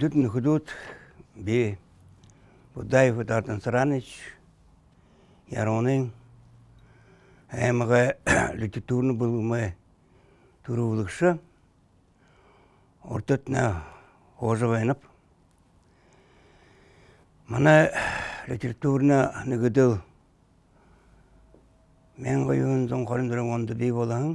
Тут находят бе Будай Ватартан Саранич, Яронин, Эмага литературно был мы турулыкша, ортотна хожавайнап. Мана литературна нагадыл мен гайын зон корындырын онды бей болаң.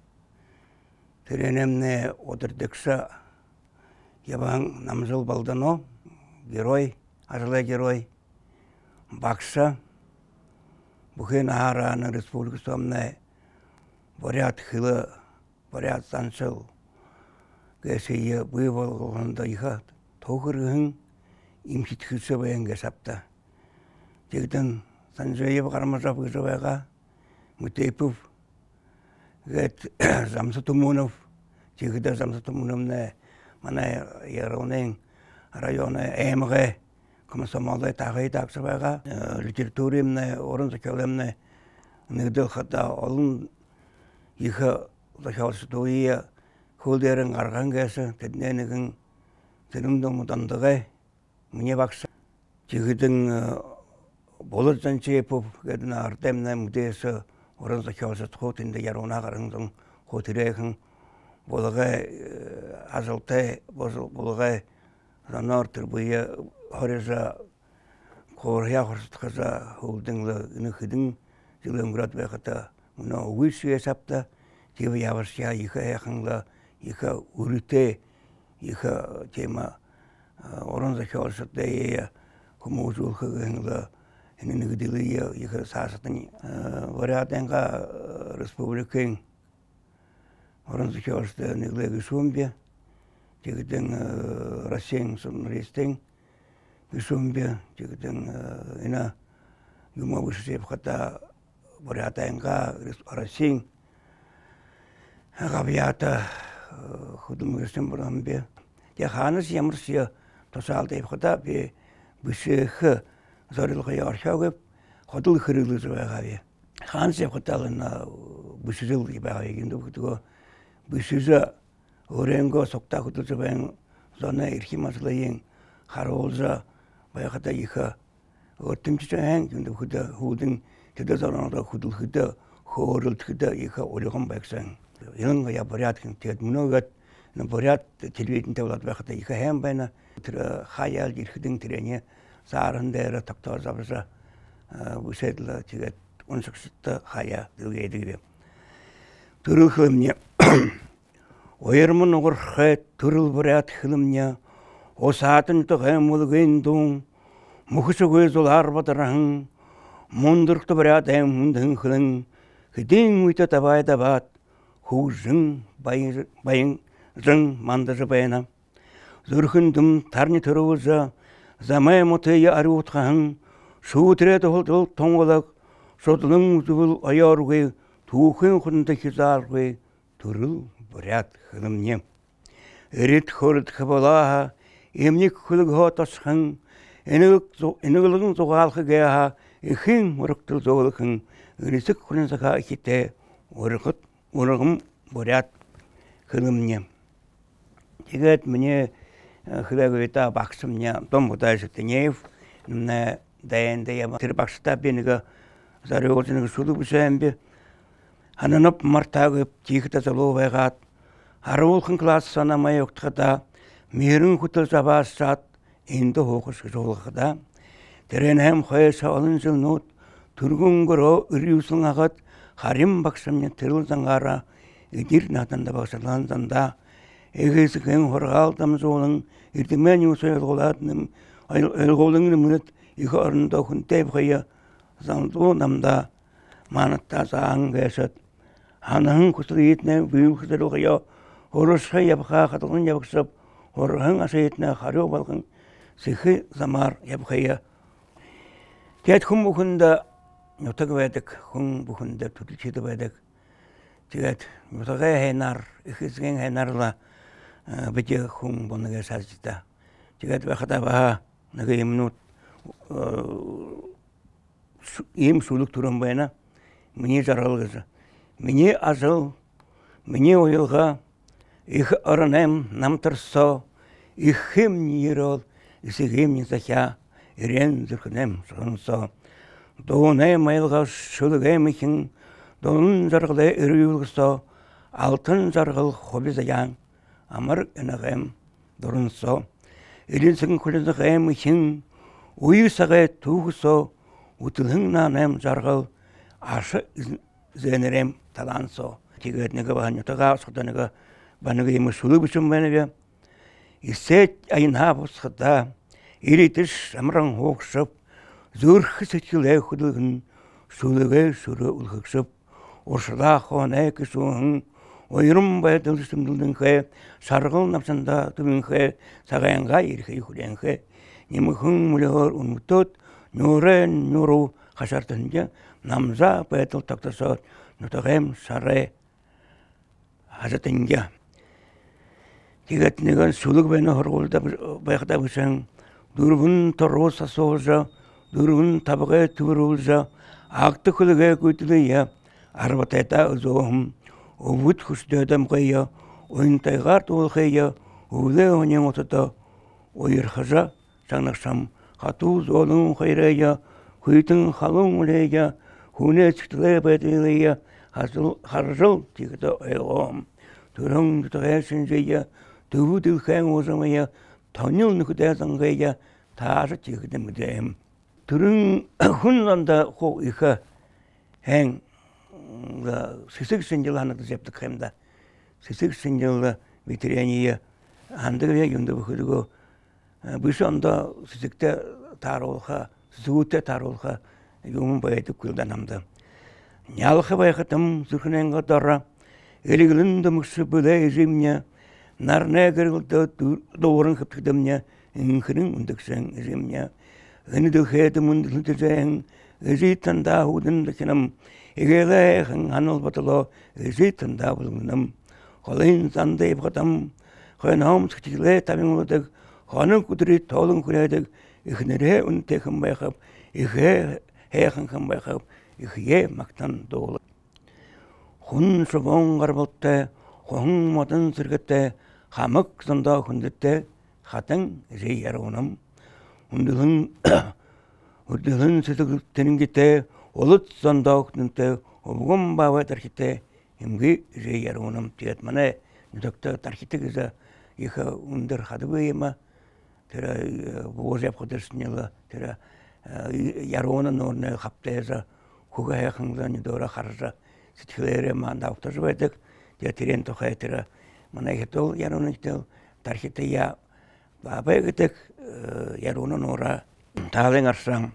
Теренемне отырдыкша ябаң намжыл балдано, герой, ажылай герой, бакша. Бухен Араның республикасында поряд хылы, поряд санчыл, гэсейе быйвалғанда иха тоғырғын имхитхысы байынға сапта. Тегден санжайы қармажа бұжавайға Мутейпов, гэт Замсы Тумунов, тегді Замсы Тумуновны мана Яронен районы әміғі комсомолдай тағай тақсыбайға литературемне, орын закелемне нигдыл хата олын иха закелсы туия хулдерін арған кәсі тедненігін тенімдің мұтандығы мне бақса. Тегідің болыр Занчепов кәдін артемне мұдесі орын закелсы тұхотынды яруна қарыңдың хотирейхін болығы азылтай болығы занар түрбүйе хореза коря хорстхаза холдингла нөхидин жылымград бахата мына уйсуя сапта теве явашя иха яханла иха урите иха тема оронза хорсатте комузул хагенла эненигдилия иха сасатни вариатенга республикин оронза хорсте неглеги сумбе тегден Россиян сумристен Висумбе, тегден ина юма вышсеп хата вариатенга Россиян гавията худумгестен брамбе. Яханас ямрсия тосалдеп хата бе бишех зарилга яршагып ходул хырылы жавагаве. Хансеп хаталына бишжил ибагай гинду хутго бишжа Оренго сокта худулжабен зона ирхимаслайын харолжа баяхата иха ортымчыжаң күнді худа худың теді зоранада худыл худа хорыл худа иха олығын байқсан. Еліңға я порядкин тед многат на поряд телевиден тавлад баяхата иха хэм байна тірі хаял ирхидың тірене саарындайры тақтар забырса бұшайдыла тегет оншықшытты хая дылгейдігіде. Түріл хылымне Ойырмын оғырхай түріл бұрат хылымня, осатын тұғым олғындың, мұхысы көз ол арбадырағын, мұндырқты бұрат әміндің хылың, күдің өйті табай табат, хужың байың жың мандыжы байына. Зүрхіндім тарны түрі ұза, замай мұтыйы ары ұтқағын, шу түрет ұғылдыл тоңғылық, шотылың зүгіл аяруғай, туқын құнды хизарғай, түріл Бурят хылымне. Эрит хорит хабалаха, емник хылыға тасқын, енігілігін зоғалқы гәйха, ехін ұрықтыл зоғылықын, үрісік құнынсыға кете, ұрығым бурят хылымне. Тегет мне хылығыта бақсымне, том бұдай жықтынеев, дайынды ема. Тір бақсыта бенігі зары олжынығы сұлы бұшайынбе, Ананып мартагып тихта заловайгат, арулхын класс санамай оқтықта, мерін құтыл жабас жат, енді хоқыш жолғыда. Теренем қойса олын жылнут, түргін күро үріусің ағыт, харим бақсымне тіріл заңғара, едір натында бақсылан занда, егесіген хорғалтам жолың, ердімен юсы елғоладыным, елғолыңын мүнет, иғы орында хүнтеп қойы, заңду намда, манытта заң гэшет. Ханahın kusuru yetine büyük kızarı kaya, orası yapığa katılın yapıksıp, orağın asa yetine harıyor balkın, sıkı zamar yapığa. Ket hum bukunda yotak verdik, hum bukunda tutuçidu verdik. Tiget yotağa henar, ikizgen henarla bıcı hum bunu geçercide. Tiget vakıda baha, nege imnut, im suluk turun bayana, mini jaralgızı. Мені ажыл, мені ойылға, их ұрынем намтырсо, Ихем нирол, исегем не захя, ирен зырхнем сонсо. Доне майлга шулгем ихин, дон жаргылы ирюлгсо, алтын жаргыл хобизаян, амар энагем дурунсо. Иринсин кулизагем ихин, уйсаге тугсо, утылхнанем жаргыл, ашы зенерем талансо. Тигет нега банютага сотанега банега ему шулубушум бенебе. Исет айна босхада, иритиш амран хокшып, зүрх сетиле худылгын, шулыге шуры улхыкшып, оршыла хоне кишуын, ойрым байдыл сымдылдынхе, саргыл напсанда түбінхе, сағаянға ирхе юхуленхе, немыхын мулығыр унмутот, нюрен нюру хашартынге, намза байдыл тактасор, нутағем саре хазатынге. Тигет неган сулук бена хоргулда байхта бишен дурбун торроса сожа дурбун табыга турулжа акты кулге көтүлөя арбатайта озом овут хустөдам кая ойнтайгар толхая уле онен отото ойырхажа жаңнакшам хату золун хайрая хуйтын халун улея хуне чыктыле бетилея харжыл тигето эйлом турун тутагашинжея 두부들 행오성이야 단연 그대상가야 다서 지그demdem 들은 훈난다 호 이거 행 시식신질 하나도 잡득합니다. 시식신질 미트리아니야 한드게 윤도 그리고 부션다 시식때 다로ха 수때 다로ха 요문 바이도 끌다남다 냐ල්ха 바이хатам зүрхнэн гадара элиглэнд мөсбөлэ изимня нарне гэргэлдэ доорын хэптэгдэмня инхэрэн үндэгсэн изимня гэнэдөхээд мөндлөтэн изитанда худэн дэхнэм игэлэхэн ханал батлоо изитанда булгнэм холын зандэ бгатам хэнам цэглэ тавингудаг ханаг өдрий тоолон хүрээдэг ихнэрэ үнтэхэн байхав ихэ хэхэн хэн байхав ихе мактан доол хүн шогон гарбалтай хон модон сэргэтэ хамаг зондоо хүндэтэй хатан рейярунам хүндэлэн сэтгэлтэнгэтэй улут зондоо хүндэтэй өвгөн баваа тархитэй эмги рейярунам тэгээд манай доктор тархитэг за их ундэр хадвэма тэр божеп хөдөрснэла тэр яруна норны хаптэза хугаяхан заны дора харжа сэтгэлээрээ мандавтаж байдаг тэгээд тэрэн тухай тэр манай хэтол ярунатэл тархитая бабэгдэг яруна нора таалын арсан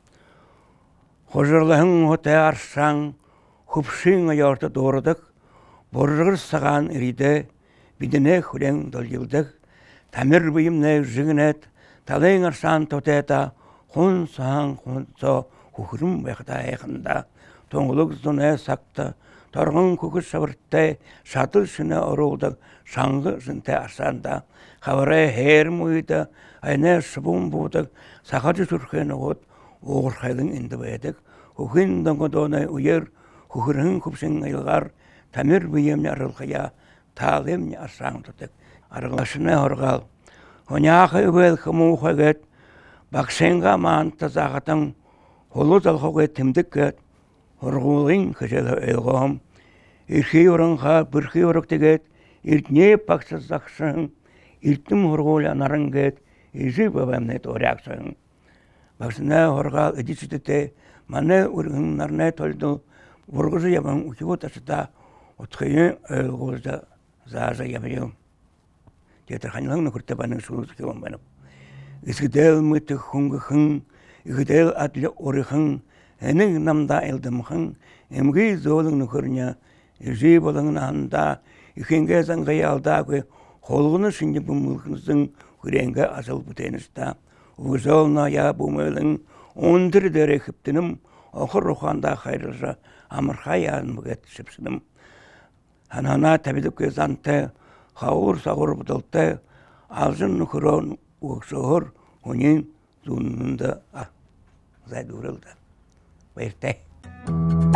хожорлахан хөтэ арсан хөвшин аярта доордаг боржгэр сагаан ириде бидэнэ хүрэн должилдаг тамир буймнэ жигнэт таалын арсан тотэта хүн сан хунцо хөхрүм байхта яханда тоңлог зуне сакта торгон күгүс савырттай шатыл шыны орулдаг шаңғы жынты асанда хаварай хэр мүйді айна шыбун буддаг сақаджы сүрхэн оғыт оғырхайдың инді байдаг хөхін доңгодонай уер хөхірін күпсін айлғар тамир бұйемне арылғая таалемне асаң тұтық арғылашыны орғал хоняқы өбел хымуғагет бақсенға маанта зағатың холу залғауға тімдіккет орғулың көжелі өйғым ирхи орынға бірхи орықтегет иртне пақсызақшың иртім орғулы анарыңгет ижи бабамнет оряқшың бақсына орғал эдисітіте маны өргің нарнай толдыл орғызы ябын ұкиғыт асыта отқайын өйғылды заза ябыйым детер ханылыңны күртебаның сұлысы кеуім бәніп исгідел мүті хүнгіхің игідел адлы орыхың әнің намда әлдімхың әмгі золың нүкіріне ежи болыңын анда ихенге заңғай алдағы қолғыны шынды бұмылғыныздың хүренге асыл бұтеністі ұзолна я бұмылың ондыр дәрі хіптінім оқыр руханда қайрыжа амырға яғын бұғет шіпсінім ханана тәбілікке занты қауыр сағыр бұдылты алжын нүкірон ұқсығыр онен зұнында зайдурылды. Вerte.